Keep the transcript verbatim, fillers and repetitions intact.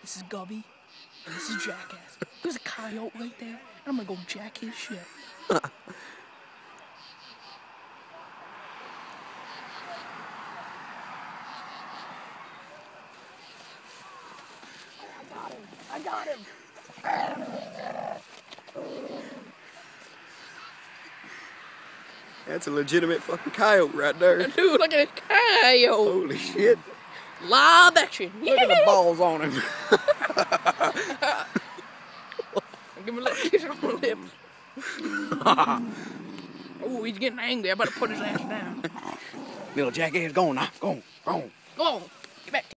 This is Gubby, and this is Jackass. There's a coyote right there, and I'm gonna go jack his shit. I got him! I got him! That's a legitimate fucking coyote right there. Dude, look at this coyote! Holy shit. Live action! Look at the balls on him. Give him a little kiss on the lips. Oh, he's getting angry. I better put his ass down. Little jackass, go on now. Go on. Go on. Go on. Get back.